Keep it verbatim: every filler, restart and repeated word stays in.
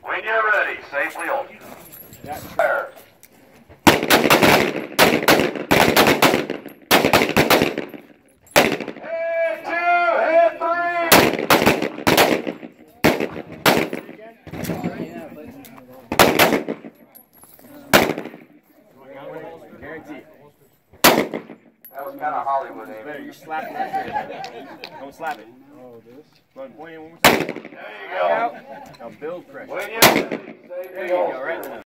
When you're ready, safely hold. Fire. Hit two, hit three. Guaranteed. That was kind of Hollywood, Better, Amy. you're slapping that trigger. Don't slap it. Oh, this? Go ahead, point in one more time. There you go. Now build pressure. When you're ready, safely There you hold. go, right in the